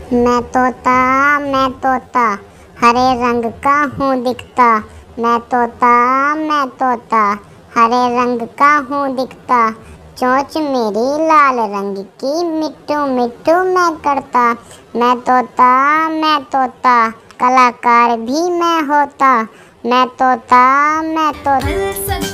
मैं तोता हरे रंग का हूँ दिखता। मैं तोता हरे रंग का हूँ दिखता। चोंच मेरी लाल रंग की मिट्टू मिट्टू मैं करता। मैं तोता कलाकार भी मैं होता। मैं तोता